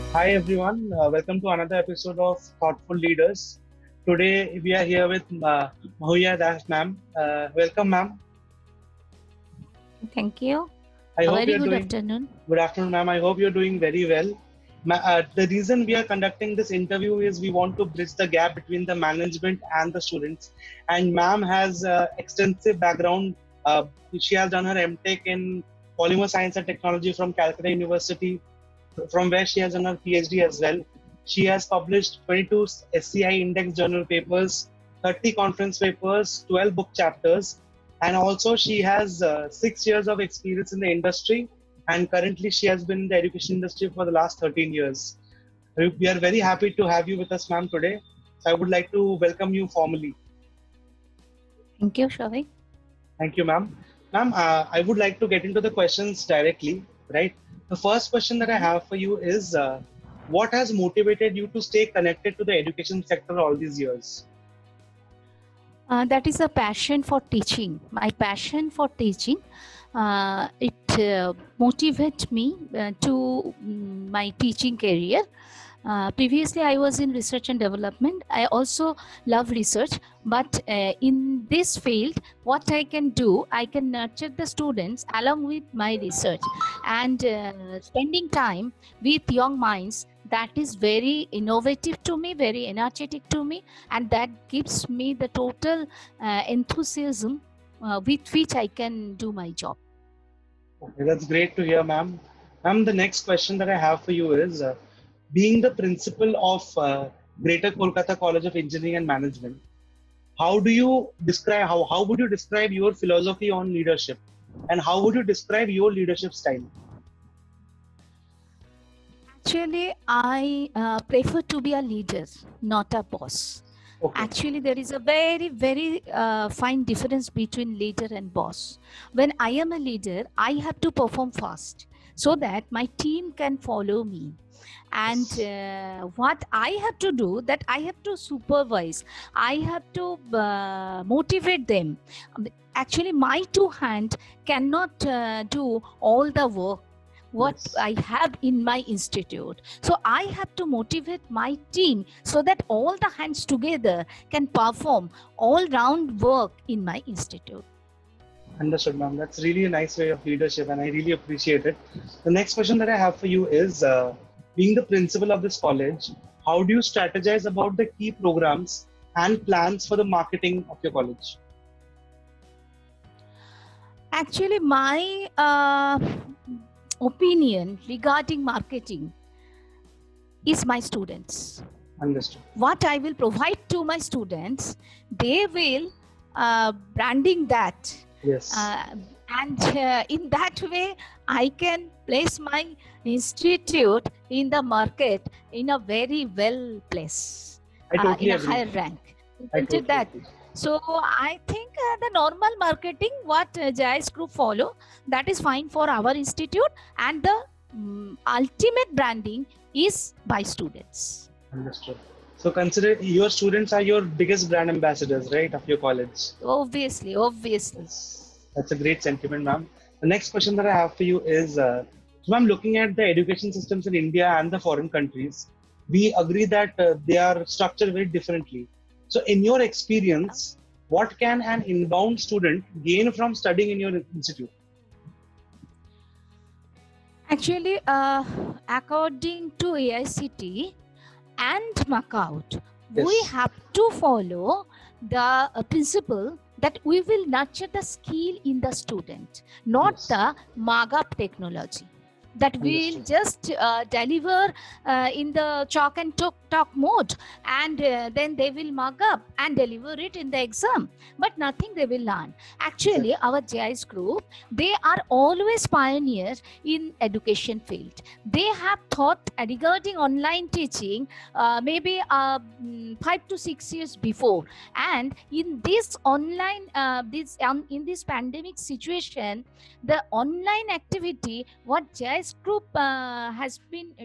Hi everyone, welcome to another episode of Thoughtful Leaders. Today we are here with Mahuya Das ma'am. Welcome ma'am. Thank you. I A hope very you're good doing afternoon. good afternoon ma'am. I hope you're doing very well. The reason we are conducting this interview is we want to bridge the gap between the management and the students. And ma'am has extensive background. She has done her MTech in Polymer Science and Technology from Calcutta University, from where she has done her PhD as well. She has published 22 SCI Index journal papers, 30 conference papers, 12 book chapters, and also she has 6 years of experience in the industry. And currently, she has been in the education industry for the last 13 years. We are very happy to have you with us, ma'am, today. So I would like to welcome you formally. Thank you, Shavik. Thank you, ma'am. Ma'am, I would like to get into the questions directly, right? The first question that I have for you is what has motivated you to stay connected to the education sector all these years? That is a passion for teaching. My passion for teaching, it motivates me to my teaching career. Previously, I was in research and development. I also love research, but in this field, what I can do, I can nurture the students along with my research, and spending time with young minds. That is very innovative to me, very energetic to me, and that gives me the total enthusiasm with which I can do my job. Okay, that's great to hear, ma'am. Ma'am, the next question that I have for you is being the principal of Greater Kolkata College of Engineering and Management, how do you describe how would you describe your philosophy on leadership, and how would you describe your leadership style? Actually, I prefer to be a leader, not a boss. Okay. Actually, there is a very fine difference between leader and boss. When I am a leader, I have to perform fast so that my team can follow me. And what I have to do, that I have to supervise, I have to motivate them. Actually, my two hands cannot do all the work what Yes. I have in my institute. So I have to motivate my team so that all the hands together can perform all round work in my institute. Understood, ma'am. That's really a nice way of leadership, and I really appreciate it. The next question that I have for you is being the principal of this college, how do you strategize about the key programs and plans for the marketing of your college? Actually, my opinion regarding marketing is my students. Understood. What I will provide to my students, they will branding that. Yes. And in that way, I can place my institute in the market in a very well place, I totally in a agree. higher rank. I Isn't totally it that? agree. So I think the normal marketing what JIS Group follow, that is fine for our institute, and the ultimate branding is by students. Understood. So consider your students are your biggest brand ambassadors, right, of your college. Obviously. That's a great sentiment, ma'am. The next question that I have for you is, so ma'am, looking at the education systems in India and the foreign countries, we agree that they are structured very differently. So in your experience, what can an inbound student gain from studying in your institute? Actually, according to AICT and MACOUT, we Yes. have to follow the principle that we will nurture the skill in the student, not Yes. the MAGAP technology. That will Understood. just deliver in the chalk and talk mode, and then they will mug up and deliver it in the exam, but nothing they will learn. Actually, our JIS group, they are always pioneers in education field. They have thought regarding online teaching maybe 5 to 6 years before, and in this online in this pandemic situation, the online activity what JIS group has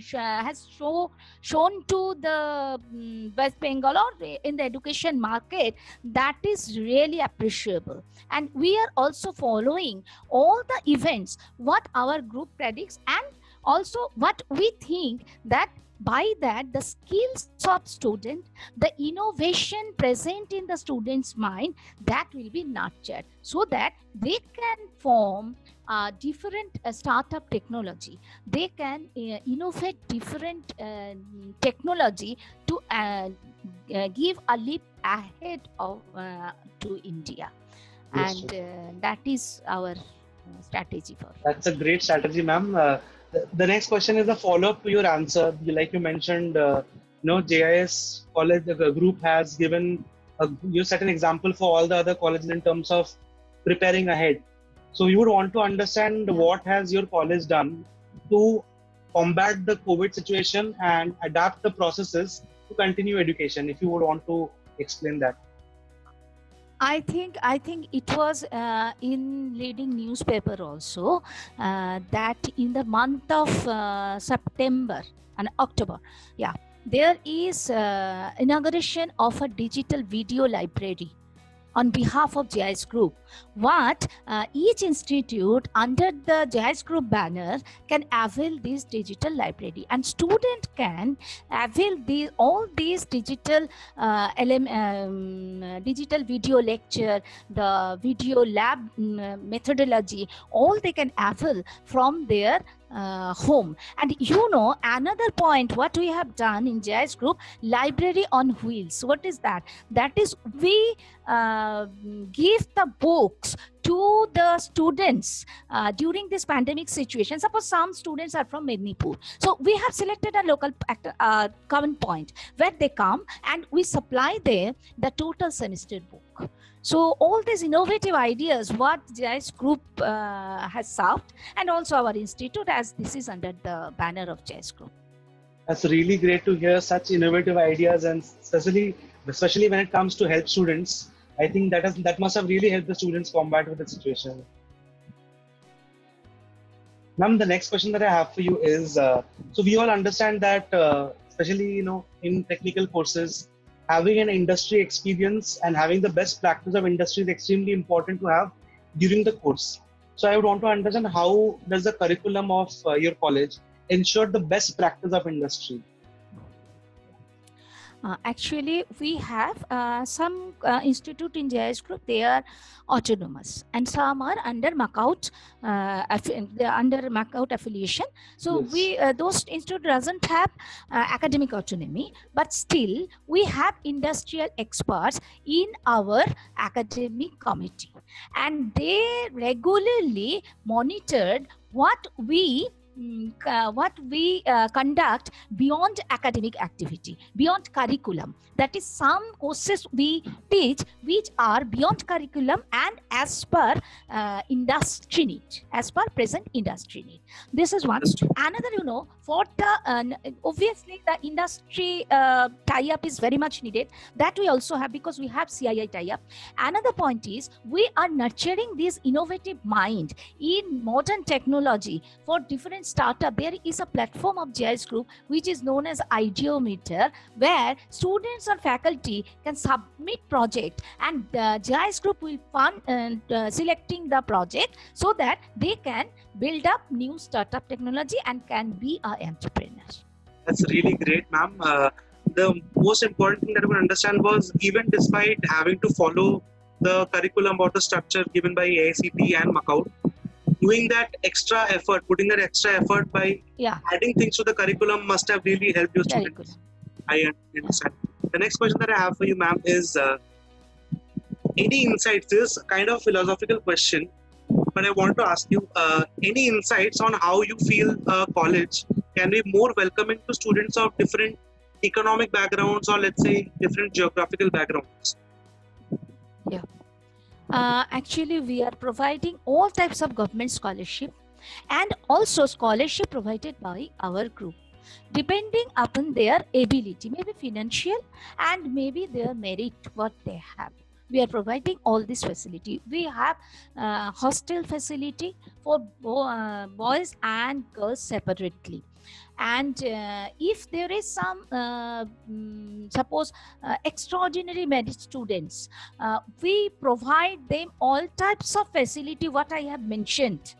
shown to the West Bengal or in the education market, that is really appreciable. And we are also following all the events what our group predicts, and also what we think that by that, the skills of student, the innovation present in the student's mind, that will be nurtured so that they can form different startup technology. They can innovate different technology to give a leap ahead of to India. Yes, And that is our strategy for. that's a great strategy, ma'am. The next question is a follow-up to your answer. Like you mentioned, JIS college group has given, you set an example for all the other colleges in terms of preparing ahead. So you would want to understand what has your college done to combat the COVID situation and adapt the processes to continue education. If you would want to explain that. I think it was in leading newspaper also that in the month of September and October, there is inauguration of a digital video library on behalf of JIS Group. What each institute under the JIS Group banner can avail this digital library, and student can avail all these digital digital video lecture, the video lab methodology, all they can avail from their home. And another point what we have done in JIS Group, library on wheels. What is that? That is, we give the books to the students during this pandemic situation. Suppose some students are from Mednipur, so we have selected a local common point where they come and we supply them the total semester book. So all these innovative ideas what JIS Group has served, and also our institute, as this is under the banner of JIS Group. That's really great to hear such innovative ideas, and especially when it comes to help students. I think that must have really helped the students combat with the situation. Ma'am, the next question that I have for you is, so we all understand that, especially in technical courses, having an industry experience and having the best practice of industry is extremely important to have during the course. So I would want to understand, how does the curriculum of your college ensure the best practice of industry? Actually, we have some institute in JIS Group. They are autonomous, and some are under MAKAUT, under MAKAUT affiliation. So Yes. those institute doesn't have academic autonomy, but still we have industrial experts in our academic committee, and they regularly monitored what we conduct beyond academic activity, beyond curriculum. That is, some courses we teach which are beyond curriculum and as per industry need, as per present industry need. This is one. Another, for the obviously the industry tie-up is very much needed. That we also have, because we have CII tie-up. Another point is, we are nurturing this innovative mind in modern technology for different startup. There is a platform of JIS Group which is known as Ideometer, where students or faculty can submit project, and JIS Group will fund selecting the project so that they can build up new startup technology and can be an entrepreneur. That's really great, ma'am. The most important thing that I could understand was, even despite having to follow the curriculum or the structure given by AICTE and MAKAUT, doing that extra effort, putting that extra effort by adding things to the curriculum must have really helped your students. I understand. The next question that I have for you, ma'am, is any insights? This is kind of philosophical question, but I want to ask you, any insights on how you feel college can be more welcoming to students of different economic backgrounds, or let's say different geographical backgrounds? Actually, we are providing all types of government scholarship, and also scholarship provided by our group, depending upon their ability, maybe financial and maybe their merit, what they have. We are providing all this facility. We have hostel facility for boys and girls separately. And if there is some suppose extraordinary merit students, we provide them all types of facility what I have mentioned,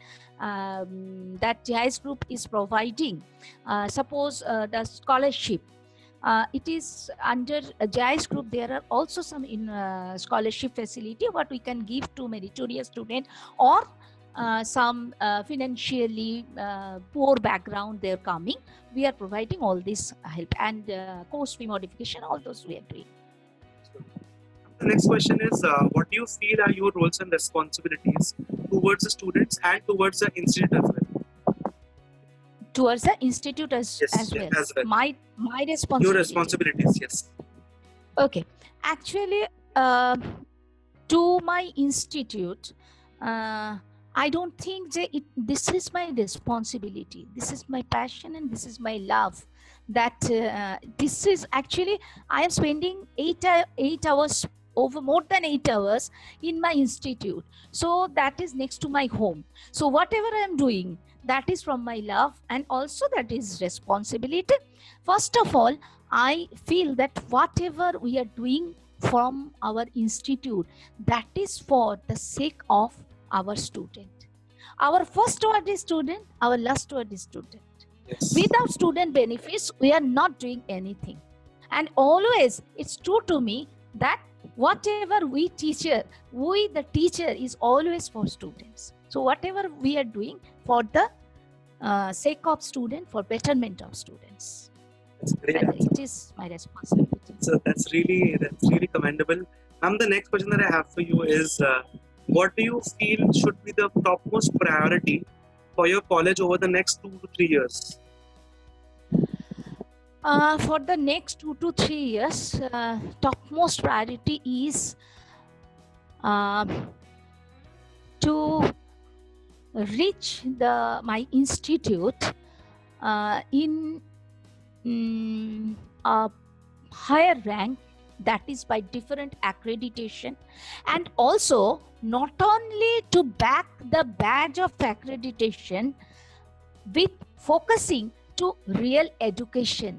that GIS group is providing. Suppose the scholarship. It is under a GIS group. There are also some scholarship facility what we can give to meritorious student or some financially poor background they're coming. We are providing all this help and course fee modification, all those we are doing. The next question is, what do you feel are your roles and responsibilities towards the students and towards the institute as well? Towards the institute as well. My responsibilities. Your responsibilities, yes. Okay. Actually, to my institute, I don't think that this is my responsibility. This is my passion and this is my love. That this is actually, I am spending 8 hours, over more than 8 hours in my institute. So that is next to my home. So whatever I am doing, that is from my love and also that is responsibility. First of all, I feel that whatever we are doing from our institute, that is for the sake of our student. Our first word is student, our last word is student. Yes. Without student benefits, we are not doing anything. And always, it's true to me that whatever we teacher, the teacher is always for students. So whatever we are doing for the sake of student, for betterment of students. That's great. It is my responsibility. So that's really commendable. The next question that I have for you is, what do you feel should be the topmost priority for your college over the next 2 to 3 years? For the next 2 to 3 years, topmost priority is to reach my institute in a higher rank, that is by different accreditation, and also not only to back the badge of accreditation with focusing to real education,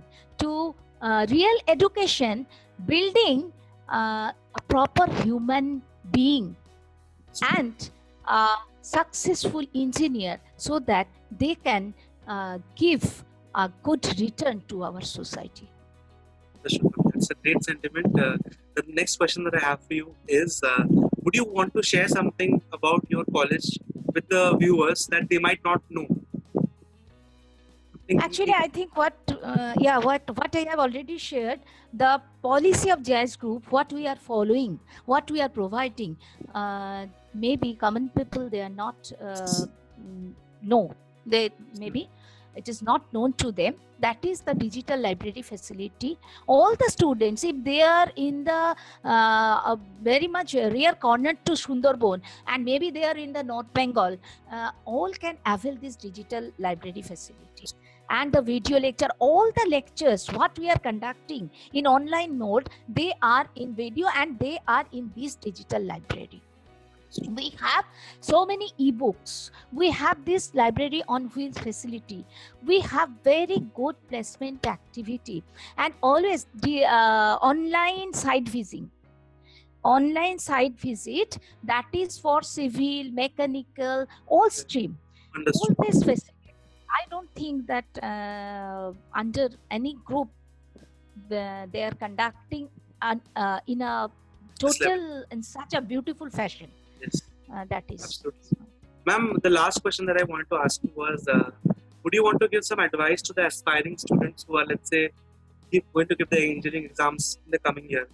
building a proper human being and a successful engineer so that they can give a good return to our society. That's a great sentiment. The next question that I have for you is, would you want to share something about your college with the viewers that they might not know? Actually, I think what I have already shared, the policy of GIS Group, what we are following, what we are providing, maybe common people, they are not know. Maybe it is not known to them. That is the digital library facility. All the students, if they are in the very much rear corner to Sundarban and maybe they are in the North Bengal, all can avail this digital library facility. And the video lecture, all the lectures, what we are conducting in online mode, they are in video and they are in this digital library. We have so many ebooks. We have this library on wheels facility. We have very good placement activity and always the online site visiting. Online site visit, that is for civil, mechanical, all stream. Understood. All this facility. I don't think that under any group they are conducting in a total, in such a beautiful fashion. Yes. That is. Absolutely. Ma'am, the last question that I wanted to ask you was, would you want to give some advice to the aspiring students who are, let's say, going to give the engineering exams in the coming year?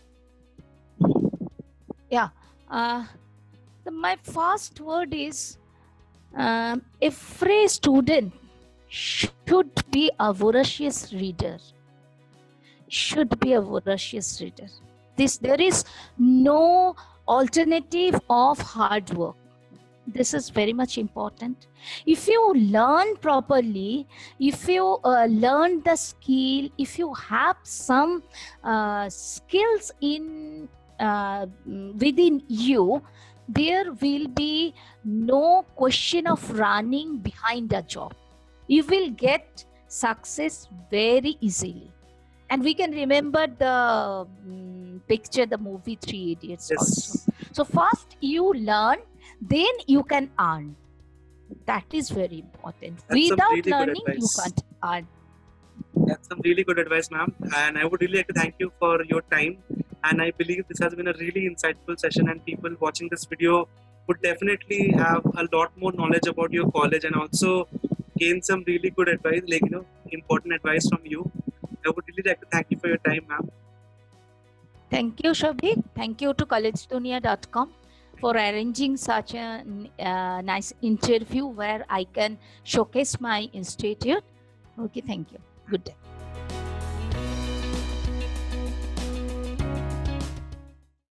Yeah. My first word is, every student should be a voracious reader. There is no alternative of hard work. This is very much important. If you learn properly, if you learn the skill, if you have some skills in within you, there will be no question of running behind a job. You will get success very easily. And we can remember the picture, the movie 3 Idiots. Yes. Also. So first you learn, then you can earn. That is very important. That's some Without really good learning, you advice. can't earn. That's some really good advice, ma'am. And I would really like to thank you for your time. And I believe this has been a really insightful session, and people watching this video would definitely have a lot more knowledge about your college and also gain some really good advice, like, important advice from you. I would really like to thank you for your time, ma'am. Thank you, Shobhik. Thank you to collegedunia.com for arranging such a nice interview where I can showcase my institute. Okay, thank you. Good day.